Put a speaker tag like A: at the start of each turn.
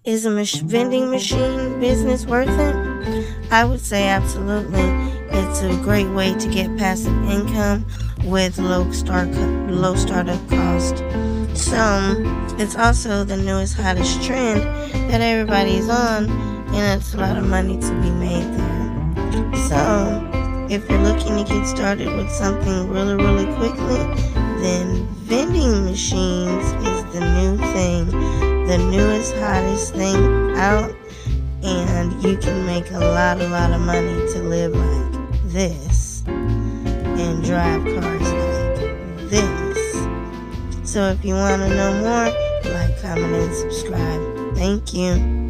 A: Is a vending machine business worth it? I would say absolutely. It's a great way to get passive income with low startup cost. So it's also the newest, hottest trend that everybody's on, and it's a lot of money to be made there. So if you're looking to get started with something really, really quickly, then vending machines is the new thing, the newest, hottest thing out, and you can make a lot of money to live like this and drive cars like this. So if you want to know more, like, comment, and subscribe. Thank you.